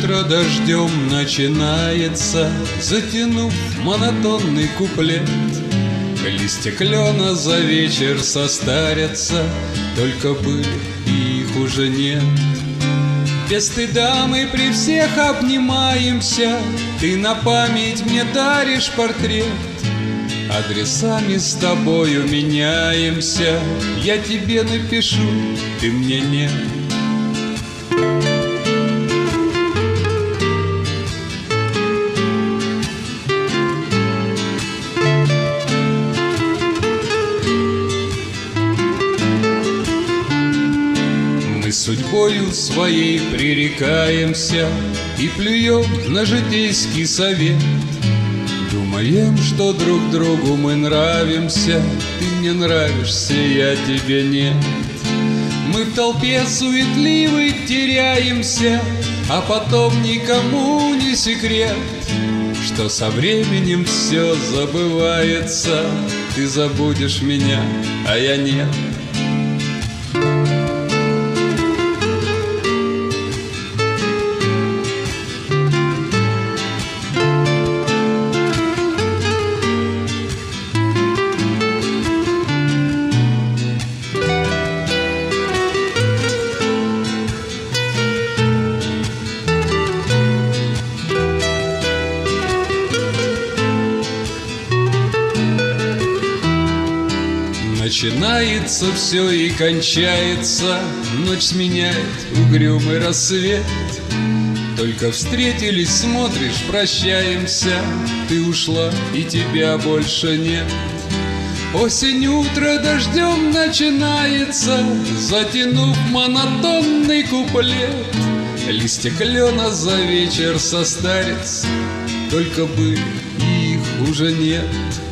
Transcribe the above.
утро дождем начинается, затянув монотонный куплет. Листья клена за вечер состарятся, только пыль, и их уже нет. Без стыда мы при всех обнимаемся, ты на память мне даришь портрет. Адресами с тобою меняемся, я тебе напишу, ты мне нет. Мы судьбою своей пререкаемся и плюем на житейский совет. Думаем, что друг другу мы нравимся, ты мне нравишься, я тебе нет. Мы в толпе суетливой теряемся, а потом никому не секрет, что со временем все забывается. Ты забудешь меня, а я нет. Начинается все и кончается, ночь сменяет угрюмый рассвет. Только встретились, смотришь, прощаемся, ты ушла и тебя больше нет. Осень утро дождем начинается, затянув монотонный куплет. Листья клена за вечер состарятся, только бы их уже нет.